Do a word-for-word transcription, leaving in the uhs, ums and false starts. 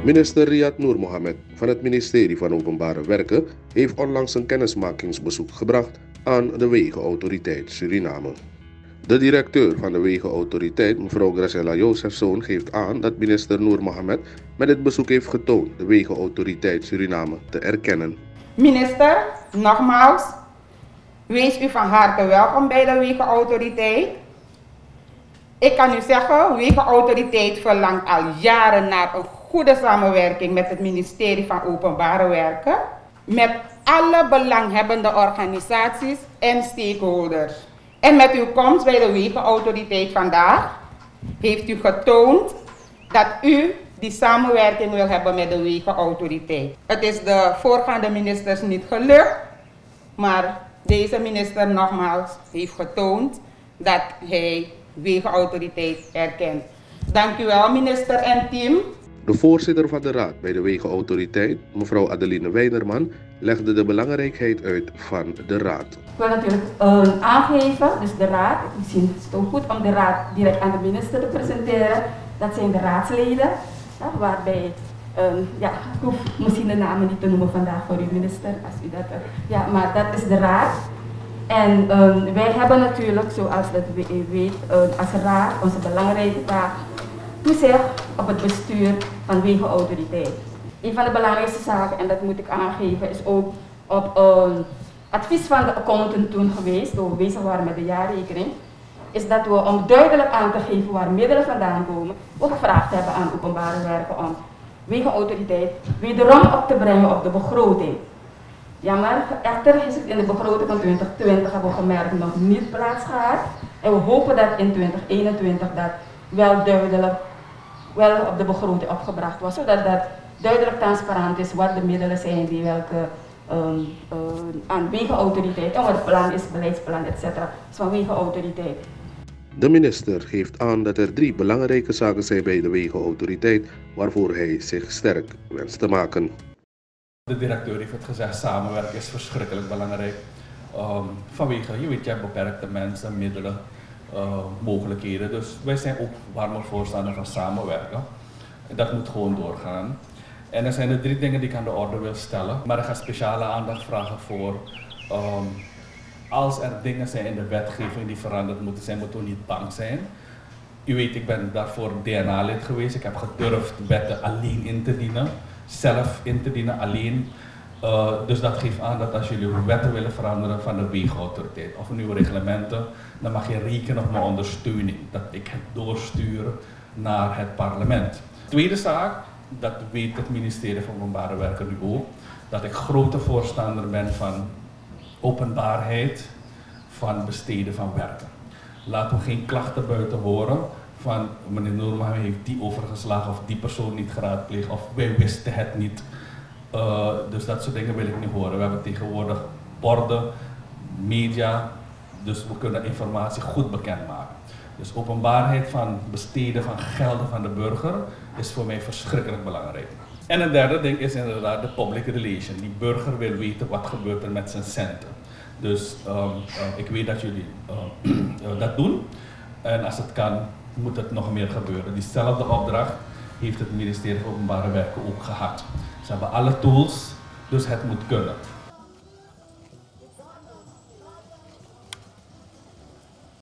Minister Riyad Noor Mohammed van het ministerie van Openbare Werken heeft onlangs een kennismakingsbezoek gebracht aan de Wegenautoriteit Suriname. De directeur van de Wegenautoriteit, mevrouw Graciela Jozefzoon, geeft aan dat minister Noor Mohammed met dit bezoek heeft getoond de Wegenautoriteit Suriname te erkennen. Minister, nogmaals, wees u van harte welkom bij de Wegenautoriteit. Ik kan u zeggen, de Wegenautoriteit verlangt al jaren naar een goede samenwerking met het ministerie van Openbare Werken, met alle belanghebbende organisaties en stakeholders. En met uw komst bij de Wegenautoriteit vandaag heeft u getoond dat u die samenwerking wil hebben met de Wegenautoriteit. Het is de voorgaande ministers niet gelukt, maar deze minister nogmaals heeft getoond dat hij Wegenautoriteit erkent. Dank u wel, minister en team. De voorzitter van de raad bij de Wegenautoriteit, mevrouw Adeline Weinerman, legde de belangrijkheid uit van de raad. Ik wil natuurlijk uh, aangeven, dus de raad, misschien is het ook goed om de raad direct aan de minister te presenteren. Dat zijn de raadsleden, ja, waarbij, um, ja, ik hoef misschien de namen niet te noemen vandaag voor u minister, als u dat, uh, ja, maar dat is de raad. En um, wij hebben natuurlijk, zoals dat u weet, uh, als raad onze belangrijke taak toezicht op het bestuur van Wegenautoriteit. Een van de belangrijkste zaken, en dat moet ik aangeven, is ook op um, advies van de accountant toen geweest, toen we bezig waren met de jaarrekening, is dat we om duidelijk aan te geven waar middelen vandaan komen, we gevraagd hebben aan Openbare Werken om Wegenautoriteit wederom op te brengen op de begroting. Jammer, echter is het in de begroting van twintig twintig, hebben we gemerkt, nog niet plaats gehad. En we hopen dat in twintig eenentwintig dat wel duidelijk wel op de begroting opgebracht was, zodat dat duidelijk transparant is wat de middelen zijn die welke um, uh, aan Wegenautoriteit en wat het plan is, beleidsplan et cetera van Wegenautoriteit. De minister geeft aan dat er drie belangrijke zaken zijn bij de Wegenautoriteit waarvoor hij zich sterk wenst te maken. De directeur heeft het gezegd, samenwerken is verschrikkelijk belangrijk. Um, vanwege, je weet, je hebt beperkte mensen, middelen, uh, mogelijkheden. Dus wij zijn ook warme voorstander van samenwerken. En dat moet gewoon doorgaan. En er zijn er drie dingen die ik aan de orde wil stellen. Maar ik ga speciale aandacht vragen voor, um, als er dingen zijn in de wetgeving die veranderd moeten zijn, moeten we niet bang zijn. U weet, ik ben daarvoor D N A-lid geweest. Ik heb gedurfd wetten alleen in te dienen. Zelf in te dienen, alleen. Uh, dus dat geeft aan dat als jullie wetten willen veranderen van de Wegenautoriteit of nieuwe reglementen, dan mag je rekenen op mijn ondersteuning. Dat ik het doorstuur naar het parlement. Tweede zaak, dat weet het ministerie van Openbare Werken nu ook, dat ik grote voorstander ben van openbaarheid van besteden van werken. Laten we geen klachten buiten horen van meneer Noor Mohammed heeft die overgeslagen of die persoon niet geraadpleegd of wij wisten het niet. Uh, dus dat soort dingen wil ik niet horen. We hebben tegenwoordig borden, media, dus we kunnen informatie goed bekendmaken. Dus openbaarheid van besteden van gelden van de burger is voor mij verschrikkelijk belangrijk. En een derde ding is inderdaad de public relation. Die burger wil weten wat gebeurt er met zijn centen. Dus um, uh, ik weet dat jullie uh, uh, dat doen en als het kan moet het nog meer gebeuren. Diezelfde opdracht heeft het ministerie van Openbare Werken ook gehad. Ze hebben alle tools, dus het moet kunnen.